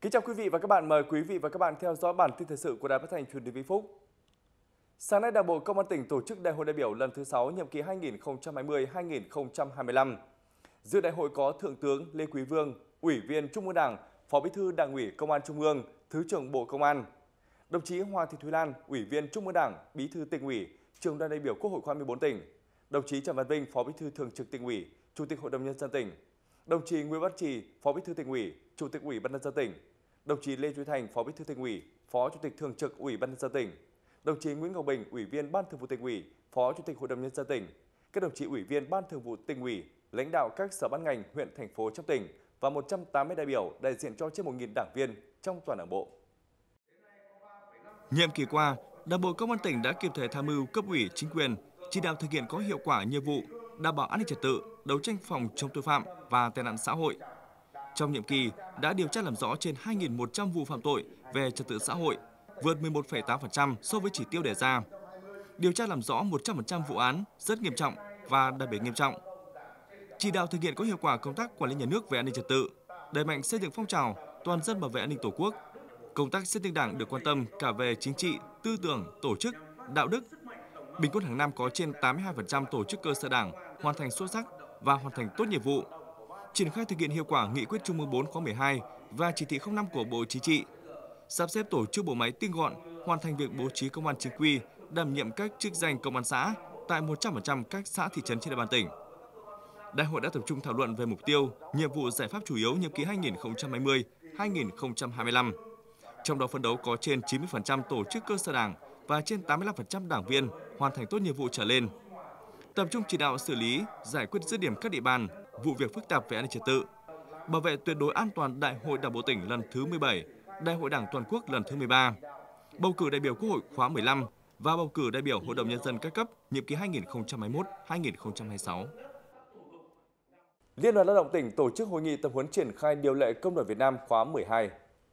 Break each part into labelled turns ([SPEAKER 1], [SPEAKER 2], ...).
[SPEAKER 1] Kính chào quý vị và các bạn, mời quý vị và các bạn theo dõi bản tin thời sự của Đài Phát thanh Truyền hình Vĩnh Phúc. Sáng nay, Đảng bộ Công an tỉnh tổ chức Đại hội đại biểu lần thứ 6 nhiệm kỳ 2020-2025. Dự đại hội có Thượng tướng Lê Quý Vương, Ủy viên Trung ương Đảng, Phó Bí thư Đảng ủy Công an Trung ương, Thứ trưởng Bộ Công an. Đồng chí Hoàng Thị Thúy Lan, Ủy viên Trung ương Đảng, Bí thư Tỉnh ủy, Trưởng đoàn đại biểu Quốc hội khóa 14 tỉnh. Đồng chí Trần Văn Vinh, Phó Bí thư Thường trực Tỉnh ủy, Chủ tịch Hội đồng nhân dân tỉnh. Đồng chí Nguyễn Văn Trì, Phó Bí thư Tỉnh ủy, Chủ tịch Ủy ban nhân dân tỉnh. Đồng chí Lê Duy Thành, Phó Bí thư Tỉnh ủy, Phó Chủ tịch Thường trực Ủy ban nhân dân tỉnh. Đồng chí Nguyễn Ngọc Bình, Ủy viên Ban Thường vụ Tỉnh ủy, Phó Chủ tịch Hội đồng nhân dân tỉnh. Các đồng chí Ủy viên Ban Thường vụ Tỉnh ủy, lãnh đạo các sở ban ngành, huyện, thành phố trong tỉnh và 180 đại biểu đại diện cho trên 1.000 đảng viên trong toàn Đảng bộ.
[SPEAKER 2] Nhiệm kỳ qua, Đảng bộ Công an tỉnh đã kịp thời tham mưu cấp ủy chính quyền chỉ đạo thực hiện có hiệu quả nhiệm vụ đảm bảo an ninh trật tự, đấu tranh phòng chống tội phạm và tệ nạn xã hội. Trong nhiệm kỳ đã điều tra làm rõ trên 2.100 vụ phạm tội về trật tự xã hội, vượt 11,8% so với chỉ tiêu đề ra. Điều tra làm rõ 100% vụ án rất nghiêm trọng và đặc biệt nghiêm trọng. Chỉ đạo thực hiện có hiệu quả công tác quản lý nhà nước về an ninh trật tự, đẩy mạnh xây dựng phong trào toàn dân bảo vệ an ninh Tổ quốc. Công tác xây dựng Đảng được quan tâm cả về chính trị, tư tưởng, tổ chức, đạo đức. Bình quân hàng năm có trên 82% tổ chức cơ sở Đảng hoàn thành xuất sắc và hoàn thành tốt nhiệm vụ. Triển khai thực hiện hiệu quả Nghị quyết Trung ương 4 khóa 12 và Chỉ thị 05 của Bộ Chính trị. Sắp xếp tổ chức bộ máy tinh gọn, hoàn thành việc bố trí công an chính quy, đảm nhiệm các chức danh công an xã tại 100% các xã thị trấn trên địa bàn tỉnh. Đại hội đã tập trung thảo luận về mục tiêu, nhiệm vụ giải pháp chủ yếu nhiệm kỳ 2020-2025. Trong đó phấn đấu có trên 90% tổ chức cơ sở Đảng và trên 85% đảng viên hoàn thành tốt nhiệm vụ trở lên. Tập trung chỉ đạo xử lý, giải quyết dứt điểm các địa bàn, vụ việc phức tạp về an ninh trật tự, bảo vệ tuyệt đối an toàn Đại hội Đảng bộ tỉnh lần thứ 17, Đại hội Đảng toàn quốc lần thứ 13, bầu cử đại biểu Quốc hội khóa 15 và bầu cử đại biểu Hội đồng nhân dân các cấp nhiệm kỳ 2021-2026.
[SPEAKER 1] Liên đoàn Lao động tỉnh tổ chức hội nghị tập huấn triển khai điều lệ Công đoàn Việt Nam khóa 12.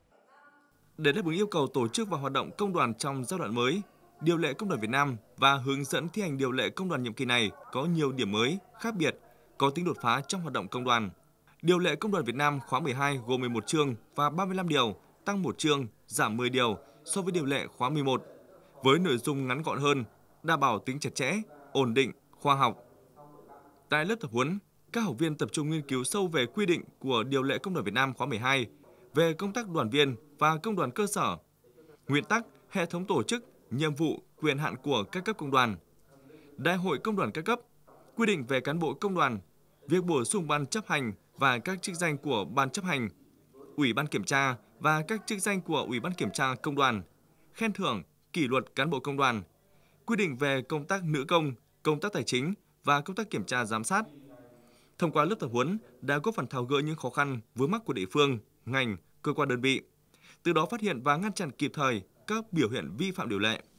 [SPEAKER 2] Để đáp ứng yêu cầu tổ chức và hoạt động công đoàn trong giai đoạn mới, điều lệ Công đoàn Việt Nam và hướng dẫn thi hành điều lệ công đoàn nhiệm kỳ này có nhiều điểm mới, khác biệt, có tính đột phá trong hoạt động công đoàn. Điều lệ Công đoàn Việt Nam khóa 12 gồm 11 chương và 35 điều, tăng 1 chương, giảm 10 điều so với điều lệ khóa 11, với nội dung ngắn gọn hơn, đảm bảo tính chặt chẽ, ổn định, khoa học. Tại lớp tập huấn, các học viên tập trung nghiên cứu sâu về quy định của điều lệ Công đoàn Việt Nam khóa 12 về công tác đoàn viên và công đoàn cơ sở, nguyên tắc, hệ thống tổ chức, nhiệm vụ, quyền hạn của các cấp công đoàn, Đại hội Công đoàn các cấp, quy định về cán bộ công đoàn, việc bổ sung ban chấp hành và các chức danh của ban chấp hành, Ủy ban kiểm tra và các chức danh của Ủy ban kiểm tra công đoàn, khen thưởng, kỷ luật cán bộ công đoàn, quy định về công tác nữ công tác tài chính và công tác kiểm tra giám sát. Thông qua lớp tập huấn đã góp phần tháo gỡ những khó khăn vướng mắc của địa phương, ngành, cơ quan đơn vị, từ đó phát hiện và ngăn chặn kịp thời các biểu hiện vi phạm điều lệ.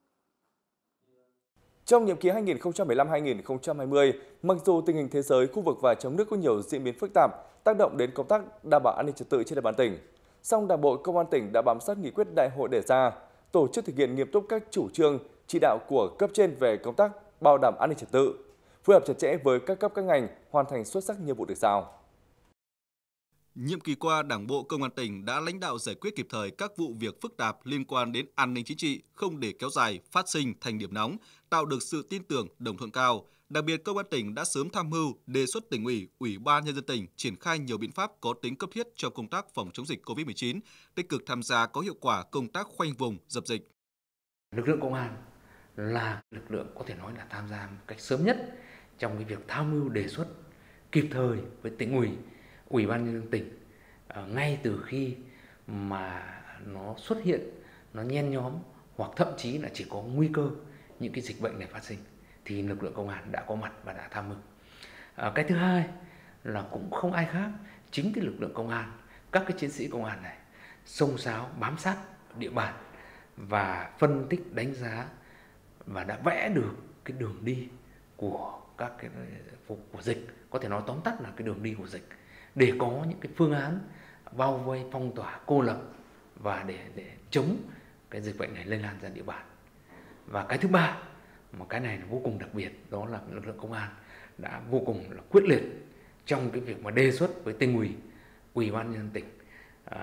[SPEAKER 1] Trong nhiệm kỳ 2015-2020, mặc dù tình hình thế giới, khu vực và trong nước có nhiều diễn biến phức tạp, tác động đến công tác đảm bảo an ninh trật tự trên địa bàn tỉnh, song Đảng bộ Công an tỉnh đã bám sát nghị quyết đại hội đề ra, tổ chức thực hiện nghiêm túc các chủ trương, chỉ đạo của cấp trên về công tác bảo đảm an ninh trật tự, phối hợp chặt chẽ với các cấp các ngành hoàn thành xuất sắc nhiệm vụ được giao.
[SPEAKER 3] Nhiệm kỳ qua, Đảng bộ Công an tỉnh đã lãnh đạo giải quyết kịp thời các vụ việc phức tạp liên quan đến an ninh chính trị, không để kéo dài, phát sinh thành điểm nóng, tạo được sự tin tưởng, đồng thuận cao. Đặc biệt, Công an tỉnh đã sớm tham mưu, đề xuất Tỉnh ủy, Ủy ban nhân dân tỉnh triển khai nhiều biện pháp có tính cấp thiết cho công tác phòng chống dịch COVID-19, tích cực tham gia có hiệu quả công tác khoanh vùng, dập dịch.
[SPEAKER 4] Lực lượng công an là lực lượng có thể nói là tham gia một cách sớm nhất trong cái việc tham mưu đề xuất kịp thời với Tỉnh ủy, Ủy ban nhân dân tỉnh ngay từ khi mà nó xuất hiện, nó nhen nhóm hoặc thậm chí là chỉ có nguy cơ những cái dịch bệnh này phát sinh thì lực lượng công an đã có mặt và đã tham mưu. Cái thứ hai là cũng không ai khác, chính cái lực lượng công an, các cái chiến sĩ công an này xông xáo bám sát địa bàn và phân tích đánh giá và đã vẽ được cái đường đi của các cái của dịch, có thể nói tóm tắt là cái đường đi của dịch, để có những cái phương án bao vây, phong tỏa, cô lập và để chống cái dịch bệnh này lây lan ra địa bàn. Và cái thứ ba, mà cái này là vô cùng đặc biệt, đó là lực lượng công an đã vô cùng là quyết liệt trong cái việc mà đề xuất với Tỉnh ủy, Ủy ban nhân dân tỉnh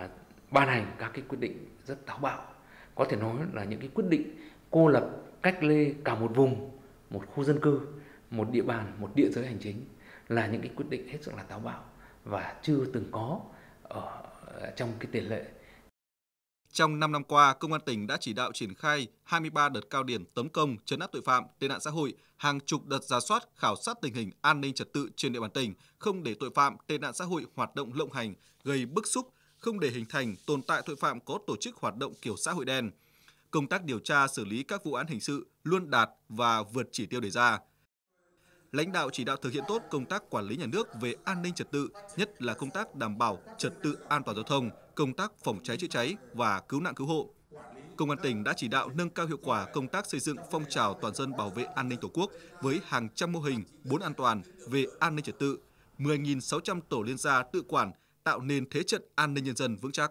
[SPEAKER 4] ban hành các cái quyết định rất táo bạo, có thể nói là những cái quyết định cô lập, cách ly cả một vùng, một khu dân cư, một địa bàn, một địa giới hành chính, là những cái quyết định hết sức là táo bạo và chưa từng có ở trong cái tiền lệ.
[SPEAKER 3] Trong 5 năm qua, Công an tỉnh đã chỉ đạo triển khai 23 đợt cao điểm tấn công, trấn áp tội phạm, tệ nạn xã hội, hàng chục đợt rà soát, khảo sát tình hình an ninh trật tự trên địa bàn tỉnh, không để tội phạm, tệ nạn xã hội hoạt động lộng hành, gây bức xúc, không để hình thành tồn tại tội phạm có tổ chức hoạt động kiểu xã hội đen. Công tác điều tra xử lý các vụ án hình sự luôn đạt và vượt chỉ tiêu đề ra. Lãnh đạo chỉ đạo thực hiện tốt công tác quản lý nhà nước về an ninh trật tự, nhất là công tác đảm bảo trật tự an toàn giao thông, công tác phòng cháy chữa cháy và cứu nạn cứu hộ. Công an tỉnh đã chỉ đạo nâng cao hiệu quả công tác xây dựng phong trào toàn dân bảo vệ an ninh Tổ quốc với hàng trăm mô hình 4 an toàn về an ninh trật tự, 10.600 tổ liên gia tự quản, tạo nên thế trận an ninh nhân dân vững chắc.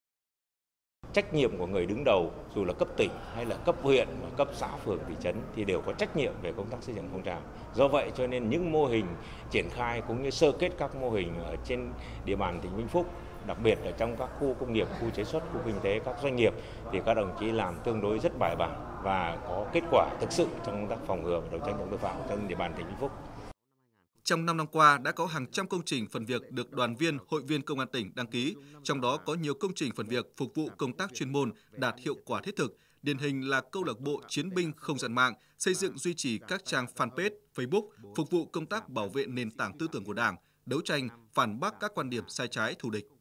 [SPEAKER 5] Trách nhiệm của người đứng đầu, dù là cấp tỉnh hay là cấp huyện, cấp xã, phường, thị trấn thì đều có trách nhiệm về công tác xây dựng phong trào. Do vậy cho nên những mô hình triển khai cũng như sơ kết các mô hình ở trên địa bàn tỉnh Vĩnh Phúc, đặc biệt ở trong các khu công nghiệp, khu chế xuất, khu kinh tế, các doanh nghiệp thì các đồng chí làm tương đối rất bài bản và có kết quả thực sự trong công tác phòng ngừa và đấu tranh chống tội phạm trên địa bàn tỉnh Vĩnh Phúc.
[SPEAKER 3] Trong 5 năm qua đã có hàng trăm công trình phần việc được đoàn viên, hội viên công an tỉnh đăng ký, trong đó có nhiều công trình phần việc phục vụ công tác chuyên môn đạt hiệu quả thiết thực, điển hình là câu lạc bộ chiến binh không gian mạng, xây dựng duy trì các trang fanpage, Facebook phục vụ công tác bảo vệ nền tảng tư tưởng của Đảng, đấu tranh phản bác các quan điểm sai trái thù địch.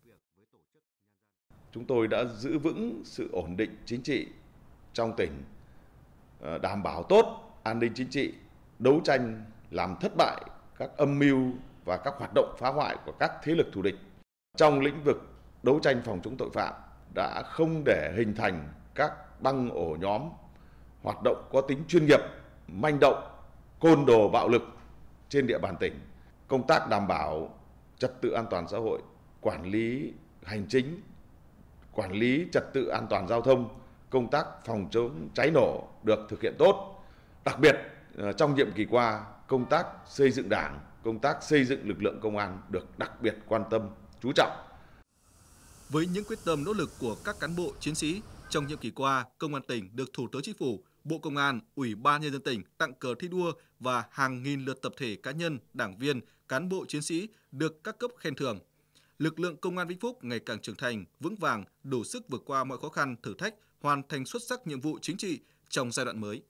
[SPEAKER 6] Chúng tôi đã giữ vững sự ổn định chính trị trong tỉnh, đảm bảo tốt an ninh chính trị, đấu tranh làm thất bại các âm mưu và các hoạt động phá hoại của các thế lực thù địch. Trong lĩnh vực đấu tranh phòng chống tội phạm đã không để hình thành các băng ổ nhóm hoạt động có tính chuyên nghiệp, manh động, côn đồ bạo lực trên địa bàn tỉnh. Công tác đảm bảo trật tự an toàn xã hội, quản lý hành chính, quản lý trật tự an toàn giao thông, công tác phòng chống cháy nổ được thực hiện tốt. Đặc biệt trong nhiệm kỳ qua, công tác xây dựng Đảng, công tác xây dựng lực lượng công an được đặc biệt quan tâm, chú trọng.
[SPEAKER 3] Với những quyết tâm nỗ lực của các cán bộ, chiến sĩ, trong nhiệm kỳ qua, Công an tỉnh được Thủ tướng Chính phủ, Bộ Công an, Ủy ban Nhân dân tỉnh tặng cờ thi đua và hàng nghìn lượt tập thể cá nhân, đảng viên, cán bộ chiến sĩ được các cấp khen thưởng. Lực lượng Công an Vĩnh Phúc ngày càng trưởng thành, vững vàng, đủ sức vượt qua mọi khó khăn, thử thách, hoàn thành xuất sắc nhiệm vụ chính trị trong giai đoạn mới.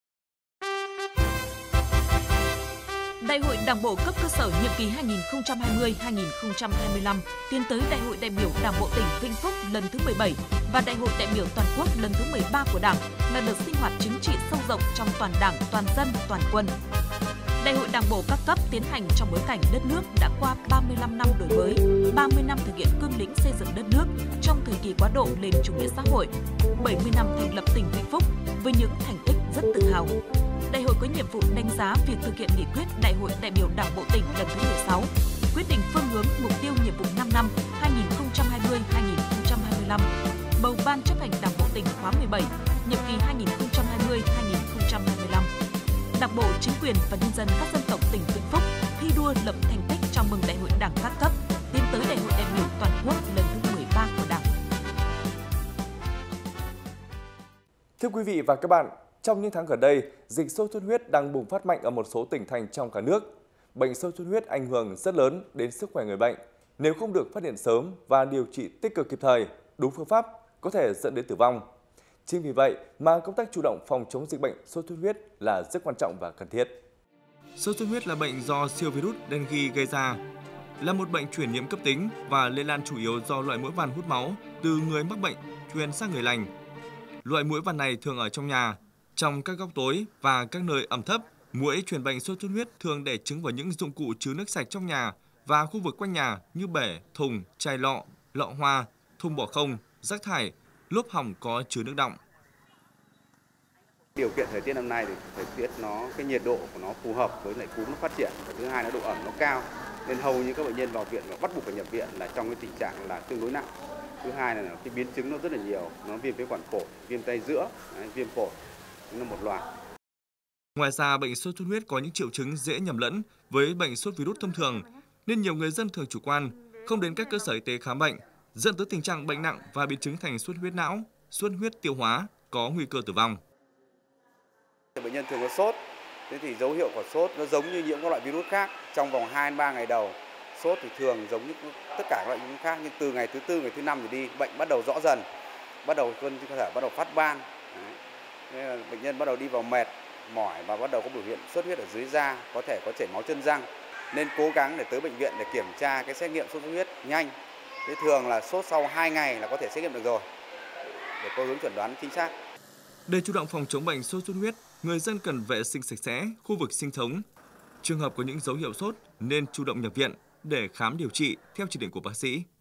[SPEAKER 7] Đại hội Đảng bộ cấp cơ sở nhiệm kỳ 2020-2025 tiến tới Đại hội đại biểu Đảng bộ tỉnh Vĩnh Phúc lần thứ 17 và Đại hội đại biểu toàn quốc lần thứ 13 của Đảng là đợt sinh hoạt chính trị sâu rộng trong toàn Đảng, toàn dân, toàn quân. Đại hội Đảng bộ các cấp tiến hành trong bối cảnh đất nước đã qua 35 năm đổi mới, 30 năm thực hiện cương lĩnh xây dựng đất nước trong thời kỳ quá độ lên chủ nghĩa xã hội, 70 năm thành lập tỉnh Vĩnh Phúc với những thành tích rất tự hào. Đại hội có nhiệm vụ đánh giá việc thực hiện nghị quyết Đại hội đại biểu Đảng bộ tỉnh lần thứ 16, quyết định phương hướng mục tiêu nhiệm vụ 5 năm 2020-2025, bầu Ban chấp hành Đảng bộ tỉnh khóa 17, nhiệm kỳ 2020-2025. Đảng bộ, chính quyền và nhân dân các dân tộc tỉnh Vĩnh Phúc thi đua lập thành tích chào mừng Đại hội Đảng các cấp, tiến tới Đại hội đại biểu toàn quốc lần thứ 13 của Đảng.
[SPEAKER 1] Thưa quý vị và các bạn, trong những tháng gần đây, dịch sốt xuất huyết đang bùng phát mạnh ở một số tỉnh thành trong cả nước. Bệnh sốt xuất huyết ảnh hưởng rất lớn đến sức khỏe người bệnh. Nếu không được phát hiện sớm và điều trị tích cực kịp thời, đúng phương pháp, có thể dẫn đến tử vong. Chính vì vậy mà công tác chủ động phòng chống dịch bệnh sốt xuất huyết là rất quan trọng và cần thiết.
[SPEAKER 2] Sốt xuất huyết là bệnh do siêu virus dengue gây ra, là một bệnh truyền nhiễm cấp tính và lây lan chủ yếu do loại muỗi vằn hút máu từ người mắc bệnh truyền sang người lành. Loại muỗi vằn này thường ở trong nhà, trong các góc tối và các nơi ẩm thấp. Muỗi truyền bệnh sốt xuất huyết thường đẻ trứng vào những dụng cụ chứa nước sạch trong nhà và khu vực quanh nhà như bể, thùng, chai lọ, lọ hoa, thùng bỏ không, rác thải, lốp hỏng có chứa nước đọng.
[SPEAKER 8] Điều kiện thời tiết năm nay thì thời tiết cái nhiệt độ của nó phù hợp với lại cúm nó phát triển, và thứ hai là độ ẩm nó cao nên hầu như các bệnh nhân vào viện và bắt buộc phải nhập viện là trong cái tình trạng là tương đối nặng. Thứ hai là cái biến chứng nó rất là nhiều, nó viêm phế quản phổi, viêm tay giữa, viêm phổi, nó một loạt.
[SPEAKER 2] Ngoài ra, bệnh sốt xuất huyết có những triệu chứng dễ nhầm lẫn với bệnh sốt virus thông thường nên nhiều người dân thường chủ quan, không đến các cơ sở y tế khám bệnh dẫn tới tình trạng bệnh nặng và biến chứng thành xuất huyết não, xuất huyết tiêu hóa, có nguy cơ tử vong.
[SPEAKER 8] Bệnh nhân thường có sốt, thế thì dấu hiệu của sốt nó giống như nhiễm các loại virus khác. Trong vòng 2-3 ngày đầu, sốt thì thường giống như tất cả các loại virus khác, nhưng từ ngày thứ 4, ngày thứ 5 thì đi, bệnh bắt đầu rõ dần, bắt đầu cơn cơ thể bắt đầu phát ban. Nên là bệnh nhân bắt đầu đi vào mệt, mỏi và bắt đầu có biểu hiện xuất huyết ở dưới da, có thể có chảy máu chân răng. Nên cố gắng để tới bệnh viện để kiểm tra cái xét nghiệm sốt xuất huyết nhanh. Thế thường là sốt sau 2 ngày là có thể xét nghiệm được rồi, để có hướng chẩn đoán chính xác.
[SPEAKER 2] Để chủ động phòng chống bệnh sốt xuất huyết, người dân cần vệ sinh sạch sẽ khu vực sinh sống. Trường hợp có những dấu hiệu sốt nên chủ động nhập viện để khám điều trị theo chỉ định của bác sĩ.